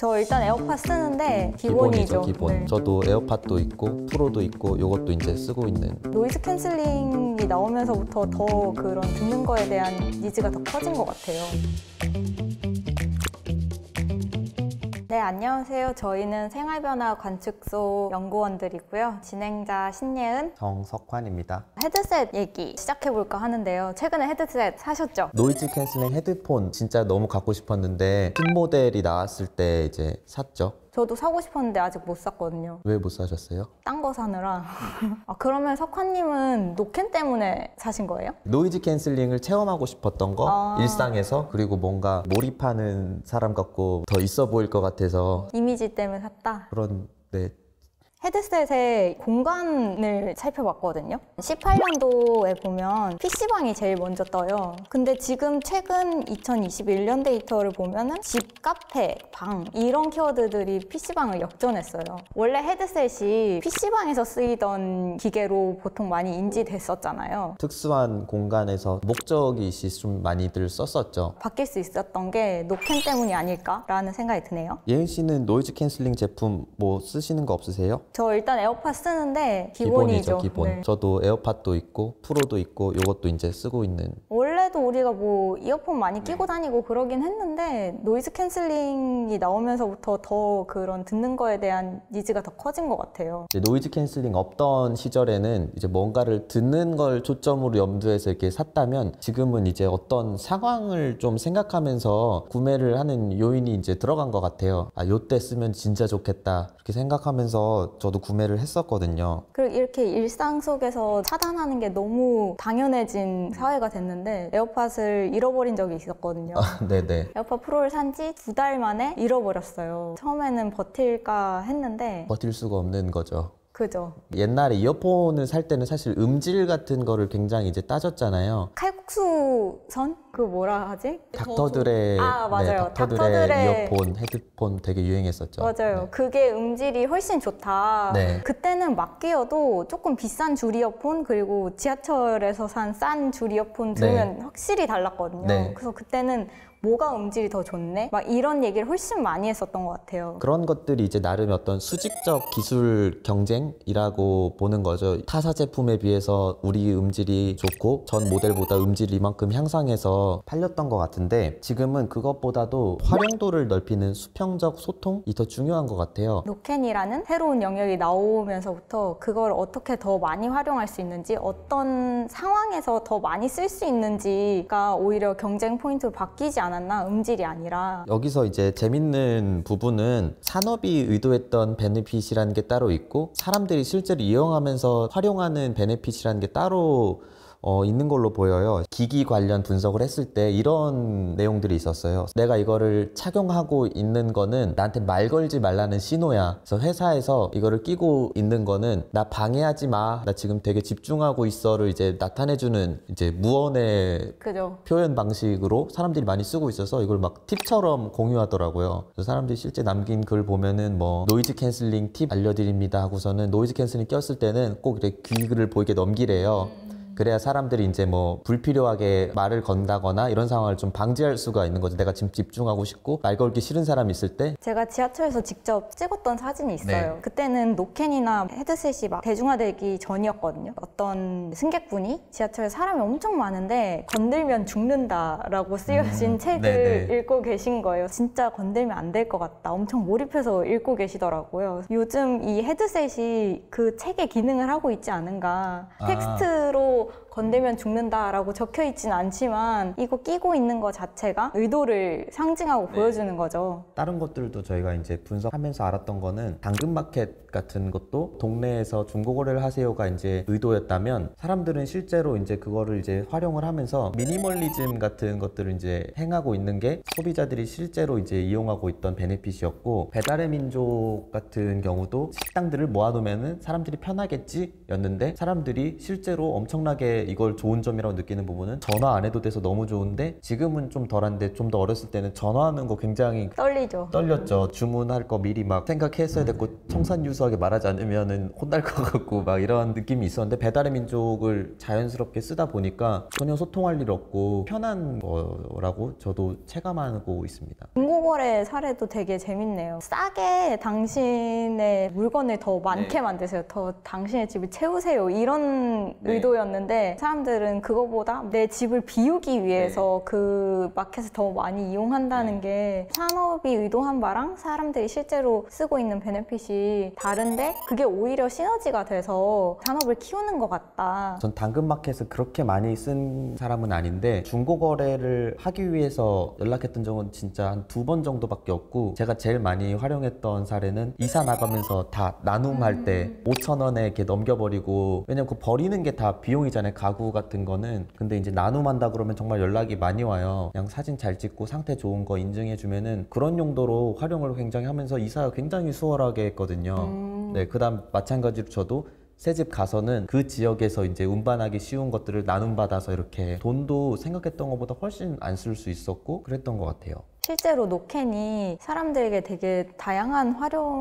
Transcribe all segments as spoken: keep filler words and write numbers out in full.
저 일단 에어팟 쓰는데 기본이죠. 기본이죠, 기본. 네. 저도 에어팟도 있고 프로도 있고 이것도 이제 쓰고 있는. 노이즈 캔슬링이 나오면서부터 더 그런 듣는 거에 대한 니즈가 더 커진 것 같아요. 네, 안녕하세요. 저희는 생활변화 관측소 연구원들이고요. 진행자 신예은, 정석환입니다. 헤드셋 얘기 시작해볼까 하는데요. 최근에 헤드셋 사셨죠? 노이즈 캔슬링 헤드폰 진짜 너무 갖고 싶었는데 신모델이 나왔을 때 이제 샀죠. 저도 사고 싶었는데 아직 못 샀거든요. 왜 못 사셨어요? 딴 거 사느라. 아, 그러면 석환님은 노캔 때문에 사신 거예요? 노이즈 캔슬링을 체험하고 싶었던 거 아. 일상에서, 그리고 뭔가 몰입하는 사람 같고 더 있어 보일 것 같아서 이미지 때문에 샀다? 그런. 네. 헤드셋의 공간을 살펴봤거든요. 십팔 년도에 보면 피씨방이 제일 먼저 떠요. 근데 지금 최근 이천이십일 년 데이터를 보면은 집, 카페, 방 이런 키워드들이 피씨방을 역전했어요. 원래 헤드셋이 피씨방에서 쓰이던 기계로 보통 많이 인지됐었잖아요. 특수한 공간에서 목적이 있이 좀 많이들 썼었죠. 바뀔 수 있었던 게 노캔 때문이 아닐까라는 생각이 드네요. 예은 씨는 노이즈 캔슬링 제품 뭐 쓰시는 거 없으세요? 저 일단 에어팟 쓰는데 기본이죠. 기본. 네. 저도 에어팟도 있고 프로도 있고 이것도 이제 쓰고 있는. 원래도 우리가 뭐 이어폰 많이 끼고 다니고 그러긴 했는데 노이즈 캔슬링이 나오면서부터 더 그런 듣는 거에 대한 니즈가 더 커진 것 같아요. 이제 노이즈 캔슬링 없던 시절에는 이제 뭔가를 듣는 걸 초점으로 염두해서 이렇게 샀다면, 지금은 이제 어떤 상황을 좀 생각하면서 구매를 하는 요인이 이제 들어간 것 같아요. 아, 요때 쓰면 진짜 좋겠다 이렇게 생각하면서 저도 구매를 했었거든요. 그리고 이렇게 일상 속에서 차단하는 게 너무 당연해진 사회가 됐는데 에어팟을 잃어버린 적이 있었거든요. 아, 네네. 에어팟 프로를 산 지 두 달 만에 잃어버렸어요. 처음에는 버틸까 했는데 버틸 수가 없는 거죠. 그죠. 옛날에 이어폰을 살 때는 사실 음질 같은 거를 굉장히 이제 따졌잖아요. 칼국수선? 그 뭐라 하지? 닥터들의, 아, 맞아요. 네, 닥터들의 닥터들의 이어폰, 헤드폰 되게 유행했었죠. 맞아요. 네. 그게 음질이 훨씬 좋다. 네. 그때는 막 끼어도 조금 비싼 줄 이어폰, 그리고 지하철에서 산 싼 줄 이어폰 들으면 네. 확실히 달랐거든요. 네. 그래서 그때는 뭐가 음질이 더 좋네? 막 이런 얘기를 훨씬 많이 했었던 것 같아요. 그런 것들이 이제 나름 어떤 수직적 기술 경쟁이라고 보는 거죠. 타사 제품에 비해서 우리 음질이 좋고 전 모델보다 음질이 이만큼 향상해서 팔렸던 것 같은데, 지금은 그것보다도 활용도를 넓히는 수평적 소통이 더 중요한 것 같아요. 노캔이라는 새로운 영역이 나오면서부터 그걸 어떻게 더 많이 활용할 수 있는지, 어떤 상황에서 더 많이 쓸 수 있는지가 오히려 경쟁 포인트로 바뀌지 않았나, 음질이 아니라. 여기서 이제 재밌는 부분은 산업이 의도했던 베네핏이라는 게 따로 있고 사람들이 실제로 이용하면서 활용하는 베네핏이라는 게 따로 어, 있는 걸로 보여요. 기기 관련 분석을 했을 때 이런 내용들이 있었어요. 내가 이거를 착용하고 있는 거는 나한테 말 걸지 말라는 신호야. 그래서 회사에서 이거를 끼고 있는 거는 나 방해하지 마, 나 지금 되게 집중하고 있어를 이제 나타내주는 이제 무언의 그죠. 표현 방식으로 사람들이 많이 쓰고 있어서 이걸 막 팁처럼 공유하더라고요. 그래서 사람들이 실제 남긴 글 보면은 뭐 노이즈 캔슬링 팁 알려드립니다 하고서는 노이즈 캔슬링 꼈을 때는 꼭 이렇게 귀를 보이게 넘기래요. 음. 그래야 사람들이 이제 뭐 불필요하게 말을 건다거나 이런 상황을 좀 방지할 수가 있는 거죠. 내가 지금 집중하고 싶고 말 걸기 싫은 사람이 있을 때. 제가 지하철에서 직접 찍었던 사진이 있어요. 네. 그때는 노캔이나 헤드셋이 막 대중화되기 전이었거든요. 어떤 승객분이 지하철에 사람이 엄청 많은데 건들면 죽는다라고 쓰여진 음, 책을 네네. 읽고 계신 거예요. 진짜 건들면 안 될 것 같다. 엄청 몰입해서 읽고 계시더라고요. 요즘 이 헤드셋이 그 책의 기능을 하고 있지 않은가. 아. 텍스트로 건들면 죽는다라고 적혀 있진 않지만 이거 끼고 있는 거 자체가 의도를 상징하고 네. 보여주는 거죠. 다른 것들도 저희가 이제 분석하면서 알았던 거는 당근마켓 같은 것도 동네에서 중고거래를 하세요가 이제 의도였다면, 사람들은 실제로 이제 그거를 이제 활용을 하면서 미니멀리즘 같은 것들을 이제 행하고 있는 게 소비자들이 실제로 이제 이용하고 있던 베네핏이었고, 배달의 민족 같은 경우도 식당들을 모아놓으면은 사람들이 편하겠지 였는데 사람들이 실제로 엄청나게 때 이걸 좋은 점이라고 느끼는 부분은 전화 안 해도 돼서 너무 좋은데 지금은 좀 덜한데 좀 더 어렸을 때는 전화하는 거 굉장히 떨리죠. 떨렸죠. 주문할 거 미리 막 생각했어야 됐고 청산유수하게 말하지 않으면은 혼날 것 같고 막 이런 느낌이 있었는데 배달의 민족을 자연스럽게 쓰다 보니까 전혀 소통할 일 없고 편한 거라고 저도 체감하고 있습니다. 중고거래 사례도 되게 재밌네요. 싸게 당신의 물건을 더 많게 네. 만드세요. 더 당신의 집을 채우세요. 이런 네. 의도였는데 사람들은 그거보다 내 집을 비우기 위해서 네. 그 마켓을 더 많이 이용한다는 네. 게 산업이 의도한 바랑 사람들이 실제로 쓰고 있는 베네핏이 다른데 그게 오히려 시너지가 돼서 산업을 키우는 것 같다. 전 당근마켓을 그렇게 많이 쓴 사람은 아닌데 중고거래를 하기 위해서 연락했던 적은 진짜 한 두 번 정도밖에 없고 제가 제일 많이 활용했던 사례는 이사 나가면서 다 나눔할 때 오천 원에 이렇게 넘겨버리고 왜냐면 그 버리는 게 다 비용이잖아요. 가구 같은 거는. 근데 이제 나눔한다 그러면 정말 연락이 많이 와요. 그냥 사진 잘 찍고 상태 좋은 거 인증해주면은 그런 용도로 활용을 굉장히 하면서 이사가 굉장히 수월하게 했거든요. 음. 네, 그 다음 마찬가지로 저도 새집 가서는 그 지역에서 이제 운반하기 쉬운 것들을 나눔받아서 이렇게 돈도 생각했던 것보다 훨씬 안 쓸 수 있었고 그랬던 것 같아요. 실제로 노캔이 사람들에게 되게 다양한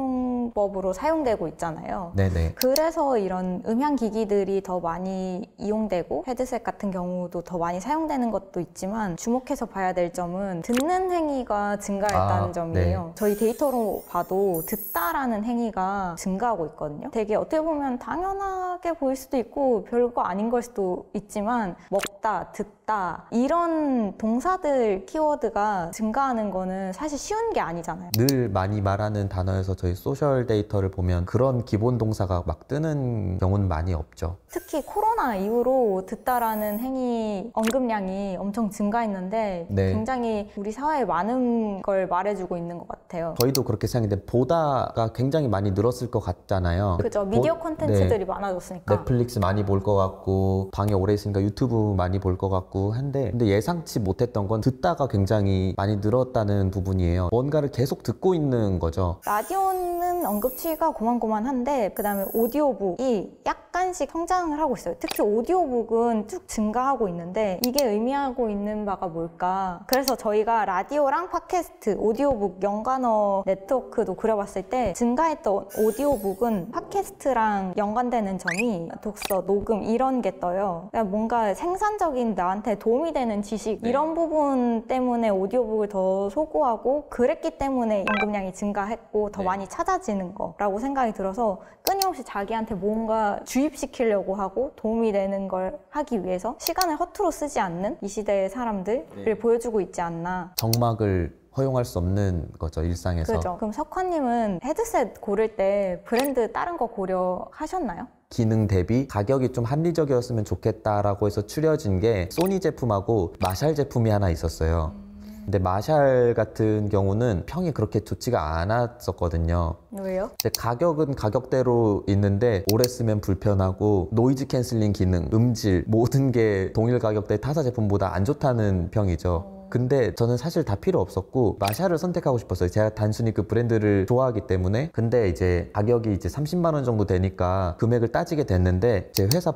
활용법으로 사용되고 있잖아요. 네네. 그래서 이런 음향기기들이 더 많이 이용되고 헤드셋 같은 경우도 더 많이 사용되는 것도 있지만 주목해서 봐야 될 점은 듣는 행위가 증가했다는 아, 점이에요. 네. 저희 데이터로 봐도 듣다라는 행위가 증가하고 있거든요. 되게 어떻게 보면 당연하게 보일 수도 있고 별거 아닌 걸 수도 있지만 먹다, 듣다 이런 동사들 키워드가 증가하는 거는 사실 쉬운 게 아니잖아요. 늘 많이 말하는 단어에서 저희 소셜 데이터를 보면 그런 기본 동사가 막 뜨는 경우는 많이 없죠. 특히 코로나 이후로 듣다라는 행위 언급량이 엄청 증가했는데 네. 굉장히 우리 사회에 많은 걸 말해주고 있는 것 같아요. 저희도 그렇게 생각했는데 보다가 굉장히 많이 늘었을 것 같잖아요. 그죠. 미디어 보- 콘텐츠들이 네. 많아졌으니까. 넷플릭스 많이 볼 것 같고 방에 오래 있으니까 유튜브 많이 볼 것 같고 한데 근데 예상치 못했던 건 듣다가 굉장히 많이 늘었다는 부분이에요. 뭔가를 계속 듣고 있는 거죠. 라디오는 언급치가 고만고만한데 그 다음에 오디오북이 약간씩 성장을 하고 있어요. 특히 오디오북은 쭉 증가하고 있는데 이게 의미하고 있는 바가 뭘까? 그래서 저희가 라디오랑 팟캐스트, 오디오북 연관어 네트워크도 그려봤을 때 증가했던 오디오북은 팟캐스트랑 연관되는 점이 독서, 녹음 이런 게 떠요. 그러니까 뭔가 생산적인 나한테 도움이 되는 지식 네. 이런 부분 때문에 오디오북을 더 소구하고 그랬기 때문에 언급량이 증가했고 더 네. 많이 찾아지는 거라고 생각이 들어서 끊임없이 자기한테 뭔가 주입시키려고 하고 도움이 되는 걸 하기 위해서 시간을 허투루 쓰지 않는 이 시대의 사람들을 네. 보여주고 있지 않나. 정막을 허용할 수 없는 거죠, 일상에서. 그죠. 그럼 석화님은 헤드셋 고를 때 브랜드 다른 거 고려하셨나요? 기능 대비 가격이 좀 합리적이었으면 좋겠다라고 해서 추려진 게 소니 제품하고 마샬 제품이 하나 있었어요. 근데 마샬 같은 경우는 평이 그렇게 좋지가 않았었거든요. 왜요? 근데 가격은 가격대로 있는데 오래 쓰면 불편하고 노이즈 캔슬링 기능, 음질 모든 게 동일 가격대 타사 제품보다 안 좋다는 평이죠. 근데 저는 사실 다 필요 없었고 마샬을 선택하고 싶었어요. 제가 단순히 그 브랜드를 좋아하기 때문에. 근데 이제 가격이 이제 삼십만 원 정도 되니까 금액을 따지게 됐는데 제 회사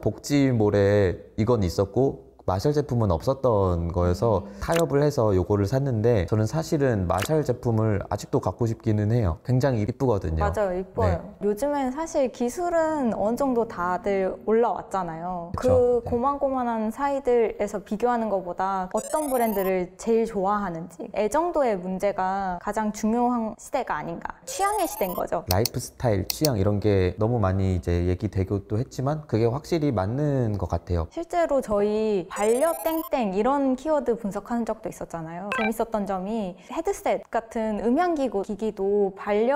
복지몰에 이건 있었고 마샬 제품은 없었던 거여서 타협을 해서 요거를 샀는데 저는 사실은 마샬 제품을 아직도 갖고 싶기는 해요. 굉장히 이쁘거든요. 맞아요. 이뻐요. 네. 요즘엔 사실 기술은 어느 정도 다들 올라왔잖아요. 그쵸. 그 네. 고만고만한 사이들에서 비교하는 것보다 어떤 브랜드를 제일 좋아하는지 애정도의 문제가 가장 중요한 시대가 아닌가. 취향의 시대인 거죠. 라이프 스타일, 취향 이런 게 너무 많이 이제 얘기되기도 했지만 그게 확실히 맞는 것 같아요. 실제로 저희 반려 땡땡 이런 키워드 분석하는 적도 있었잖아요. 재밌었던 점이 헤드셋 같은 음향기구 기기도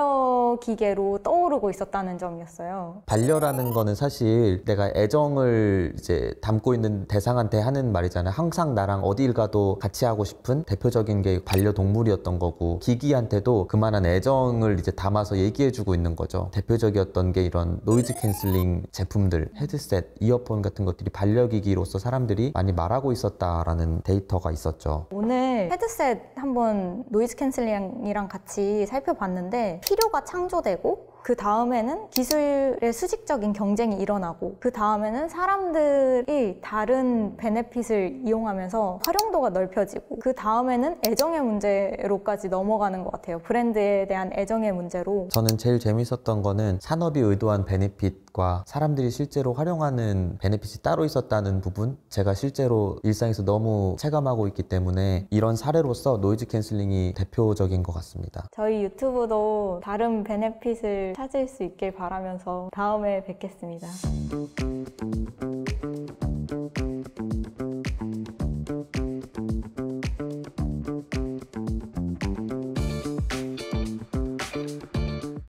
반려 기계로 떠오르고 있었다는 점이었어요. 반려라는 거는 사실 내가 애정을 이제 담고 있는 대상한테 하는 말이잖아요. 항상 나랑 어딜 가도 같이 하고 싶은 대표적인 게 반려동물이었던 거고 기기한테도 그만한 애정을 이제 담아서 얘기해주고 있는 거죠. 대표적이었던 게 이런 노이즈 캔슬링 제품들, 헤드셋, 이어폰 같은 것들이 반려기기로서 사람들이 많이 말하고 있었다라는 데이터가 있었죠. 오늘 헤드셋 한번 노이즈 캔슬링이랑 같이 살펴봤는데 필요가 창조되고 그 다음에는 기술의 수직적인 경쟁이 일어나고 그 다음에는 사람들이 다른 베네핏을 이용하면서 활용도가 넓혀지고 그 다음에는 애정의 문제로까지 넘어가는 것 같아요. 브랜드에 대한 애정의 문제로. 저는 제일 재밌었던 거는 산업이 의도한 베네핏과 사람들이 실제로 활용하는 베네핏이 따로 있었다는 부분. 제가 실제로 일상에서 너무 체감하고 있기 때문에 이런 사례로서 노이즈 캔슬링이 대표적인 것 같습니다. 저희 유튜브도 다른 베네핏을 찾을 수 있길 바라면서 다음에 뵙겠습니다.